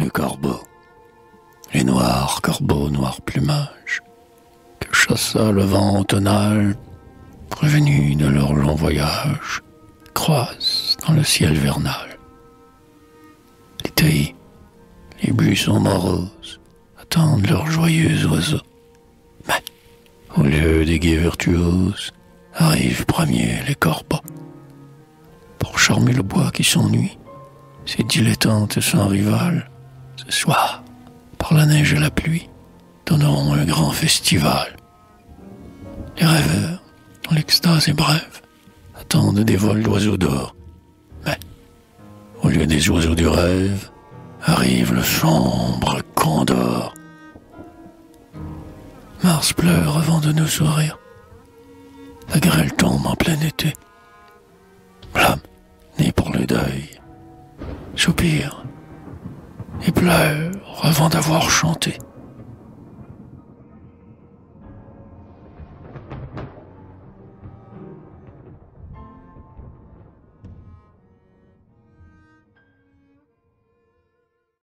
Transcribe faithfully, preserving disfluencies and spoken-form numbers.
les corbeaux, les noirs corbeaux noir plumage, que chassa le vent automnal, prévenus de leur long voyage, croissent dans le ciel vernal. Les taillis, les buissons moroses, attendent leurs joyeux oiseaux. Mais, au lieu des guets virtuoses, arrivent premiers les corbeaux. Pour charmer le bois qui s'ennuie, ces dilettantes sans rival, ce soir, par la neige et la pluie, donneront un grand festival. Les rêveurs, dont l'extase est brève, attendent des vols d'oiseaux d'or. Mais, au lieu des oiseaux du rêve, arrive le sombre condor. Mars pleure avant de nous sourire. La grêle tombe en plein été. L'homme, né pour le deuil, soupire et pleure avant d'avoir chanté.